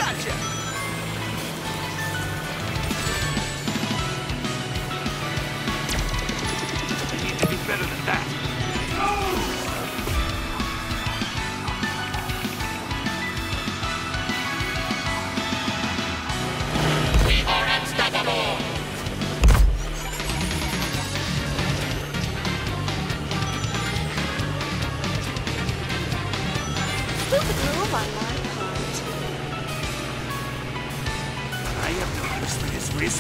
Gotcha! I need to be better than that. We are unstoppable! Stupid move on my part. I have no use for this wrist.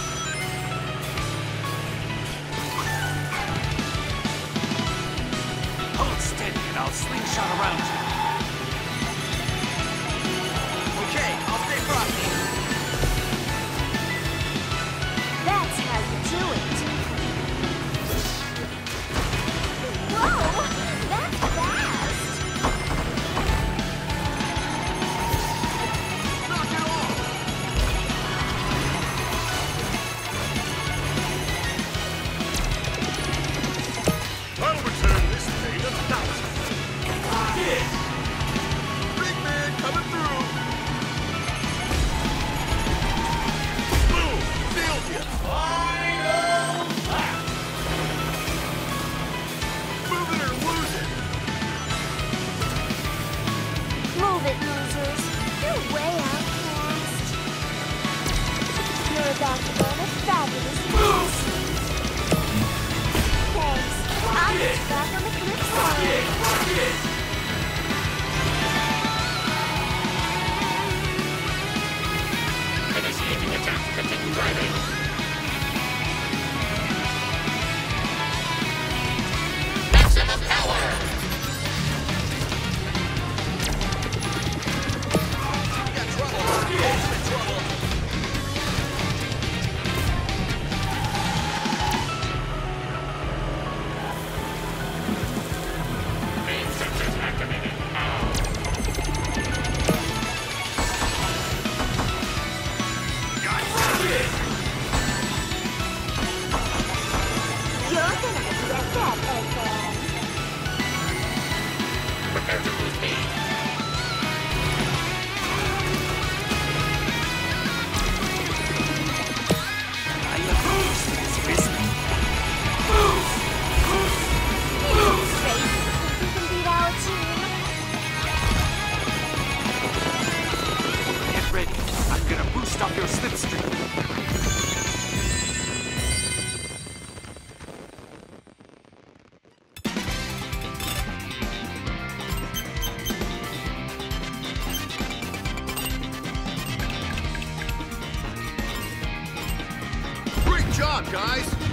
Hold steady and I'll slingshot around you. Okay, I'll stay frosty. That's how you do it. Whoa! That's fast! Knock it off! I'll return this pain 1,000. Yeah. Big man coming through. Boom! Nailed you. Final lap. Move it or lose it. Move it, losers. You're way outclassed. You're about to learn a fabulous move. Thanks. I'll be back on the flip side. Initiating attack. Continue driving. Maximum power! Got trouble. Ultimate trouble. Main sensors activated. You're gonna regret that, Eggman. Prepare to lose me. I have no use for this wrist. You say you think you can beat our team? Get ready. I'm gonna boost up your slipstream. Great job, guys.